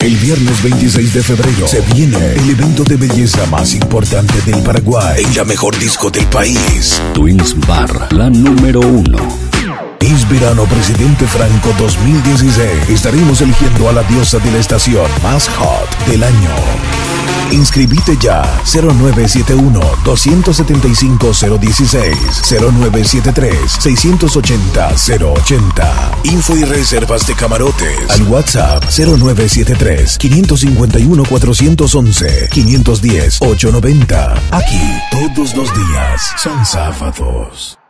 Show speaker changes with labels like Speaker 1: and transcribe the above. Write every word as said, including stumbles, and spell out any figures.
Speaker 1: El viernes veintiséis de febrero se viene el evento de belleza más importante del Paraguay en la mejor disco del país.
Speaker 2: Twins Bar, la número uno.
Speaker 1: Es verano Presidente Franco dos mil dieciséis. Estaremos eligiendo a la diosa de la estación más hot del año. Inscribite ya. Cero nueve siete uno, dos siete cinco, cero uno seis, cero nueve siete tres, seis ocho cero, cero ocho cero. Info y reservas de camarotes al WhatsApp cero nueve siete tres, cinco cinco uno, cuatro once, cinco uno cero, ocho nueve cero. Aquí todos los días son sábados.